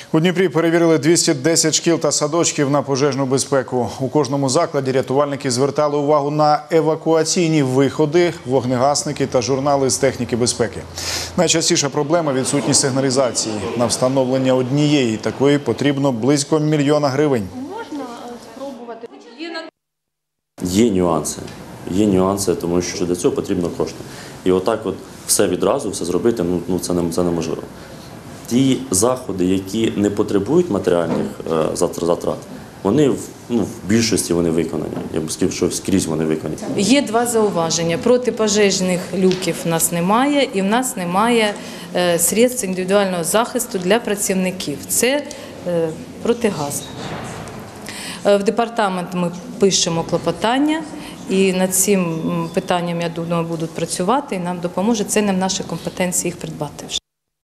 У Дніпрі перевірили 210 шкіл та садочків на пожежну безпеку. У кожному закладі рятувальники звертали увагу на евакуаційні виходи, вогнегасники та журнали з техніки безпеки. Найчастіша проблема – відсутність сигналізації. На встановлення однієї такої потрібно близько 1 мільйона гривень. Можна спробувати? Є нюанси, тому що для цього потрібно кошти. І отак от все відразу, все зробити, це неможливо. Ті заходи, які не потребують матеріальних затрат, вони в більшості вони виконані. Я б сказав, що скрізь вони виконані. Є два зауваження. Протипожежних люків в нас немає і в нас немає средств індивідуального захисту для працівників. Це протигази. В департамент ми пишемо клопотання і над цим питанням, я думаю, будуть працювати і нам допоможе. Це не в нашій компетенції їх придбати вже.